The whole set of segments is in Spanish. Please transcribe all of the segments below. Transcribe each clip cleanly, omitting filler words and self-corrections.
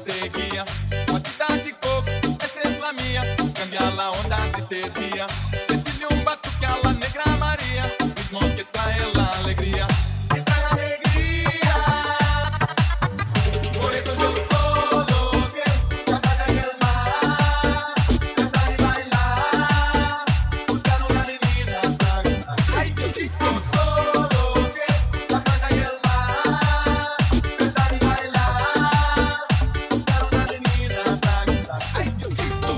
seguía. Patita de coco, esa es la mía. Cambia la onda de este día. Sentirle un batuque a la negra María, ritmo que trae la alegría. Que trae la alegría. Por eso yo solo quiero cantar en el mar, cantar y bailar, buscar una avenida para gozar. Ay, yo sí, yo solo quiero cantar en el mar, cantar y bailar, buscar una avenida para gozar. Ay, yo sí, yo.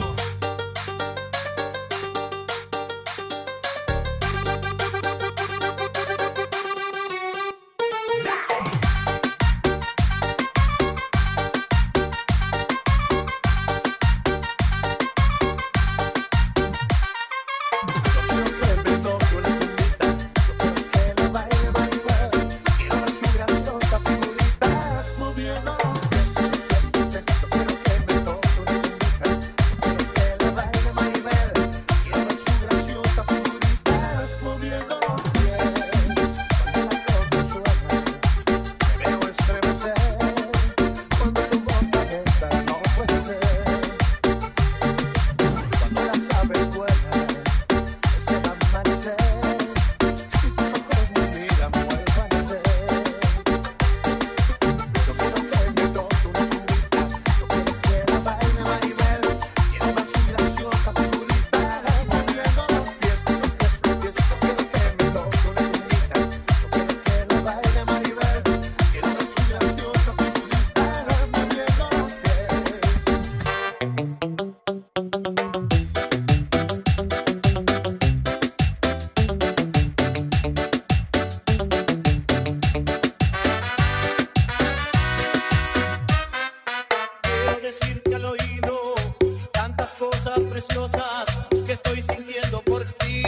Quiero decirte al oído tantas cosas preciosas que estoy sintiendo por ti.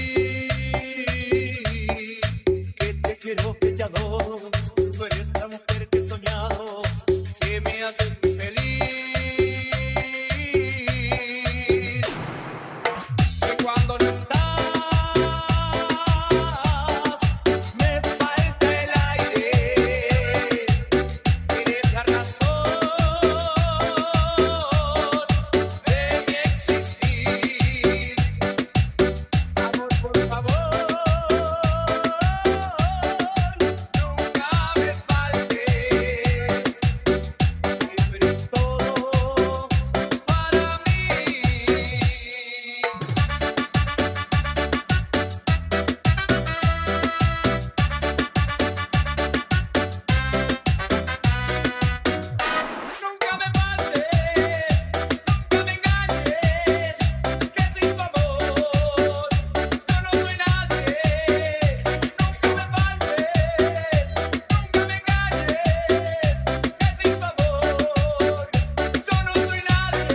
Que te quiero, que te adoro. Tú eres la mujer que he soñado, que me hace feliz. Que cuando no estás, me falta el aire. Eres la razón de mi existir. Amor, por favor, nunca me faltes. Tú eres todo para mí. Nunca me faltes, nunca me engañes, que sin tu amor yo no soy nadie. Nunca me faltes, nunca me engañes, que sin tu amor yo no soy nadie.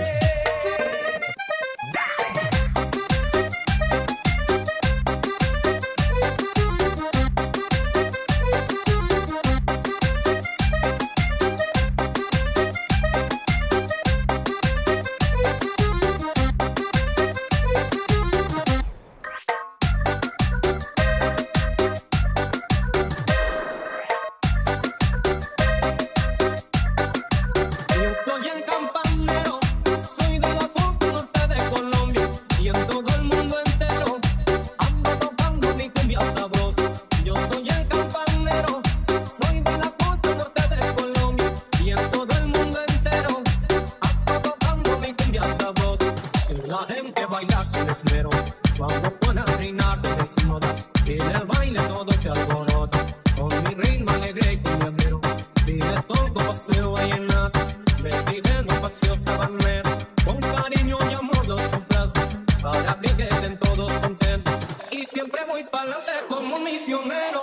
Yo soy el campanero, soy de la punta norte de Colombia y en todo el mundo entero ando tocando mi cumbia sabrosa. Yo soy el campanero, soy de la punta norte de Colombia y en todo el mundo entero ando tocando mi cumbia sabrosa. Y la gente baila con esmero cuando pone a reinar de desnudas y en el baile todo se alborota con mi ritmo alegre y cumbiambero. Vive todo paseo vallenato, me vive mi paseo sabanero, con cariño y amor los complazo, para que queden todos contentos, y siempre voy pa'lante como un misionero,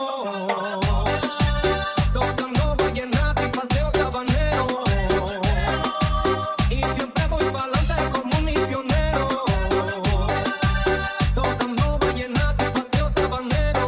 tocando vallenato y paseo sabanero, y siempre voy pa'lante como un misionero, tocando vallenato y paseo sabanero.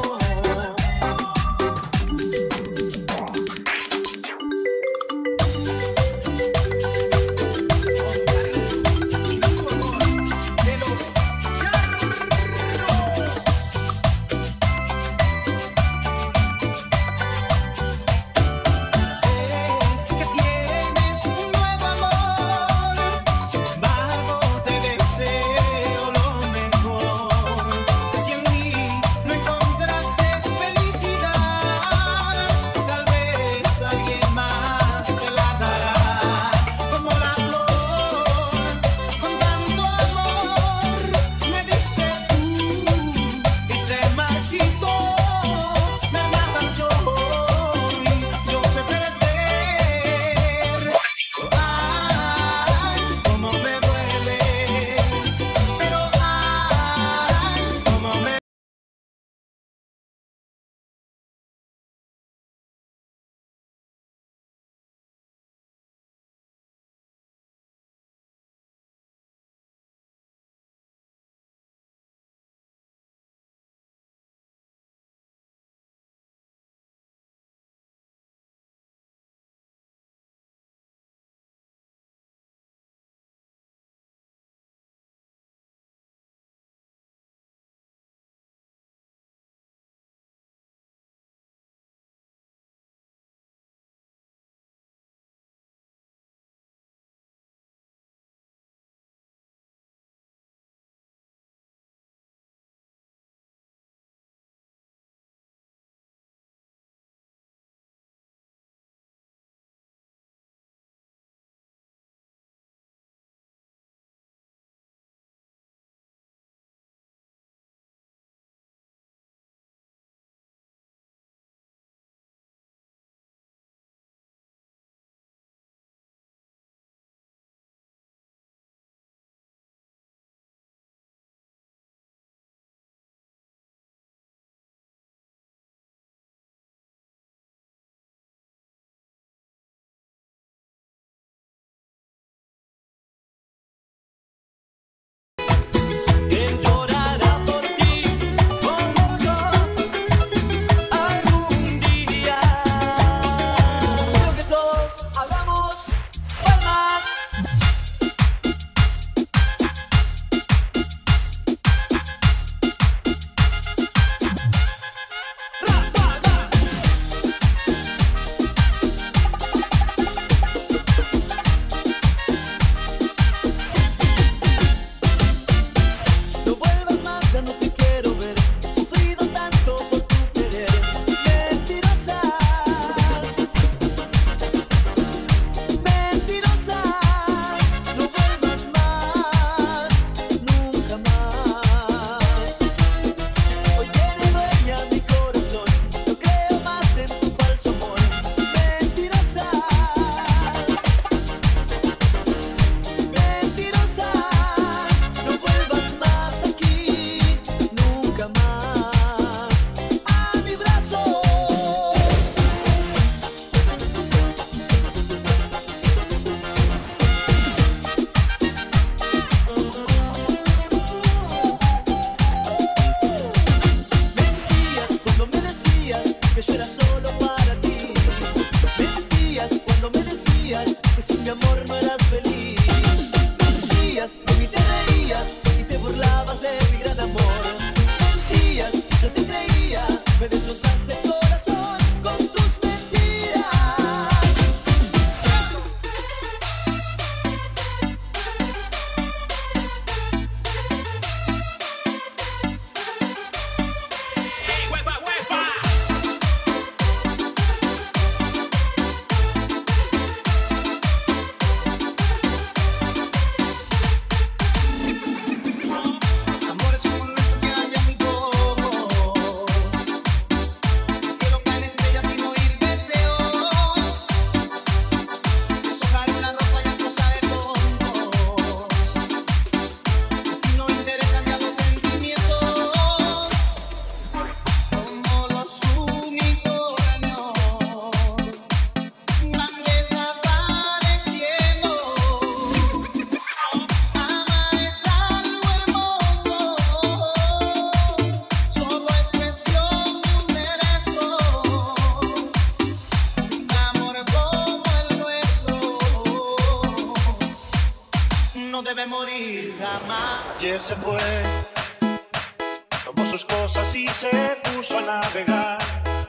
no debe morir jamás. Y él se fue, tomó sus cosas y se puso a navegar.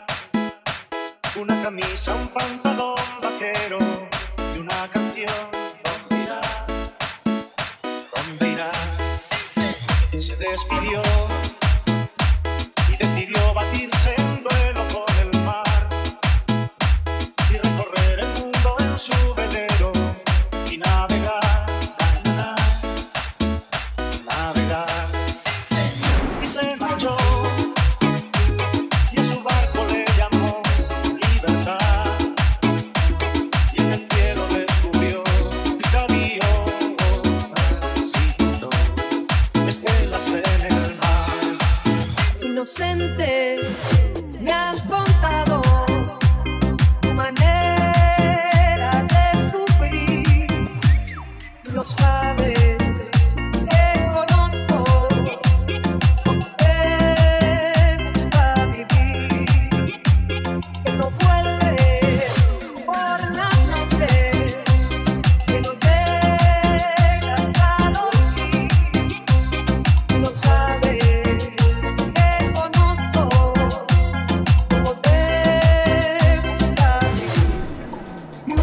Una camisa, un pantalón vaquero y una canción. ¿Dónde irá? ¿Dónde irá? Se despidió y decidió batirse en duelo con el mar y recorrer el mundo en su velero y navegar, navegar. Y se marchó y a su barco le llamó libertad, y en el cielo descubrió que había estelas en el mar. Inocente, me has contado tu manera de sufrir. Lo sabes, te conozco, te gusta vivir. Que no vuelves por las noches, que no llegas a dormir. Lo sabes, te conozco, como te gusta vivir.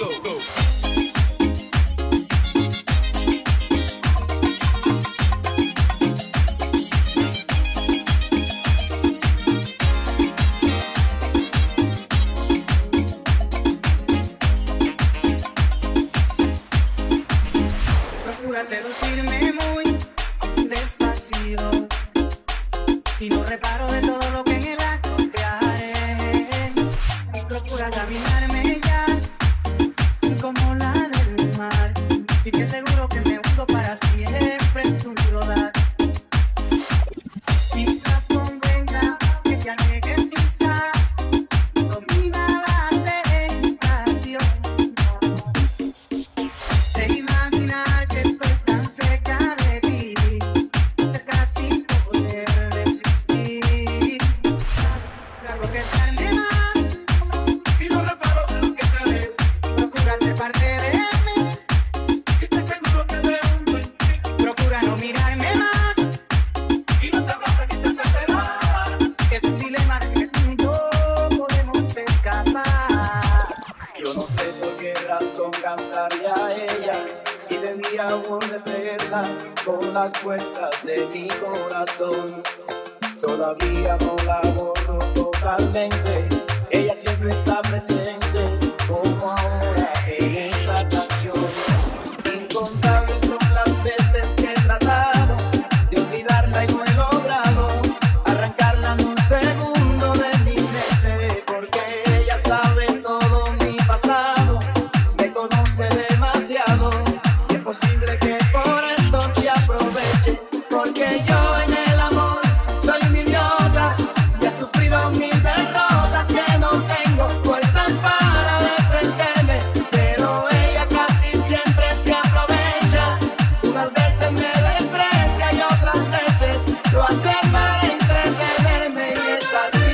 Procura seducirme muy despacito y no reparo de todo lo que en el acto te haré. Y procura caminarme ya como la del mar, y que seguro que me hundo para siempre en tu rodar. Quizás convenga que te alejes, quizás domina la tentación de imaginar que estoy tan cerca de ti, cerca sin poder resistir. Claro que tarde más y no reparo de lo que te haré. Procura ser parte de mí y te aseguro que me hundo en ti. Procura no mirarme más y no te basta que te separar. Es un dilema de que tú y yo podemos escapar. Yo no sé por qué razón cantaría a ella si debía aborrecerla con las fuerzas de mi corazón. Todavía no la borro totalmente, ella siempre está presente como ahora en esta canción. Incontables son las veces que he tratado de olvidarla y no he logrado arrancarla en un segundo de mi mente, porque ella sabe todo mi pasado, me conoce demasiado y es posible que por eso se aproveche, porque yo en el amor soy un idiota y he sufrido mil derrotas que no tengo fuerza para defenderme, pero ella casi siempre se aprovecha. Unas veces me desprecia y otras veces lo hace para entretenerme, y es así.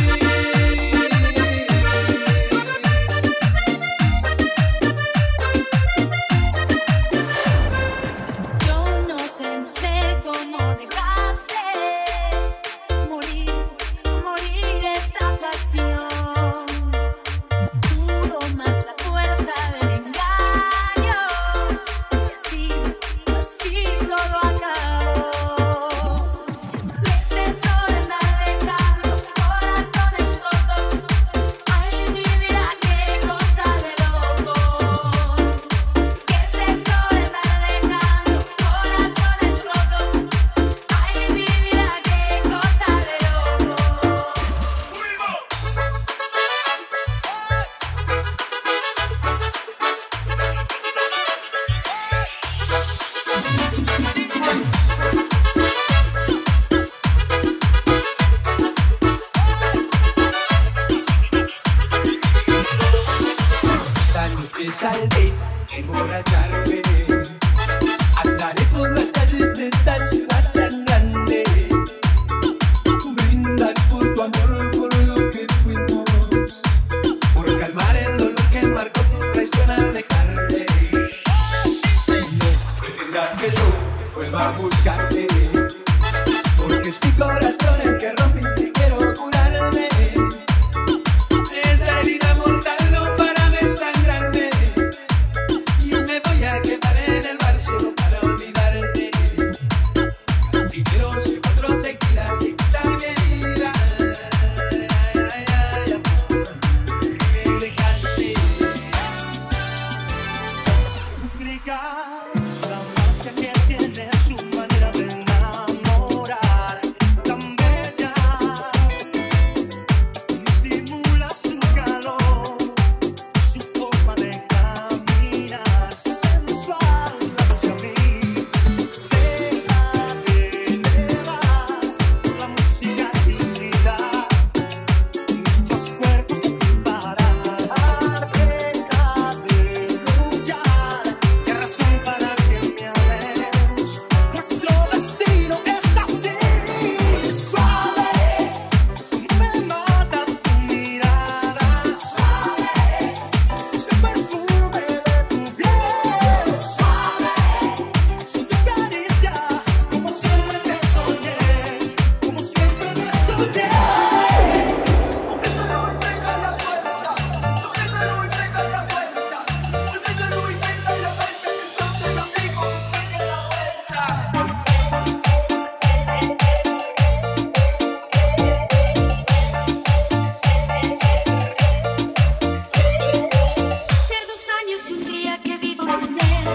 Yo no sé cómo dejaste morir esta pasión. Pudo más la fuerza del engaño, y así todo acabó. Meses soledad dejando corazones rotos. Ay, mi vida, qué cosa de loco. Meses soledad dejando corazones rotos. Ay, mi vida, qué cosa de loco. Esta noche saldré a emborracharme, andaré por las calles de esta ciudad tan grande, brindar por tu amor, por lo que fuimos, por calmar el dolor que marcó tu traición al dejarle. quieras que yo vuelva a buscarte, porque es mi corazón el que rompiste y quiero curarme. Esta herida mortal no para de sangrarme, y me voy a quedar en el bar solo para olvidarte. Y quiero ser otro tequila que quita mi herida. Ay, ay, amor, que me dejaste. Explicar la magia que tiene su manera de enamorar, tan bella, simula su calor, su forma de caminar, sensual hacia mí. Déjame elevar la música y felicidad, nuestros cuerpos se preparan. Deja de luchar, qué razón para que me ames. Nuestro destino es así. Suave, me mata tu mirada. Suave, ese perfume de tu piel. Suave, son tus caricias, como siempre te soñé, como siempre me soñé. Hace 2 años y un día que vivo sin él.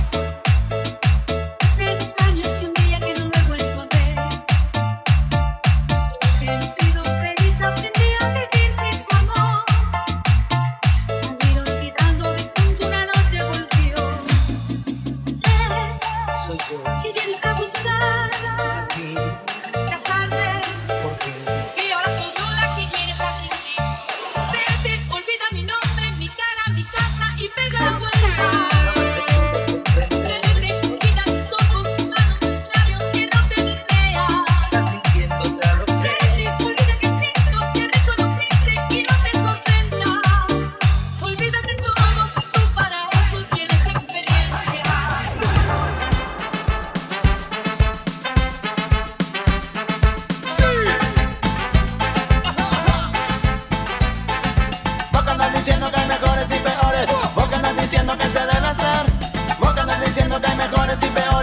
Hace 2 años y un día que no lo he vuelto a ver. He sido feliz, aprendí a vivir sin su amor. Al ir olvidando de pronto una noche volvió. Soy yo, Que vienes a buscar, aquí, casarme. porque Y ahora soy yo la que quiere estar sin ti. Vete, olvida mi nombre, mi cara, mi casa y pega la vuelta. Vete, olvida mis ojos, tus manos, mis labios, que no te desea. Vete, olvida que existo, que reconociste y no te sorprendas. Olvídate todo, tú para eso tienes experiencia. Vos que andas diciendo que hay mejores y peores, vos que andas diciendo que se debe hacer, vos que andas diciendo que hay mejores y peores.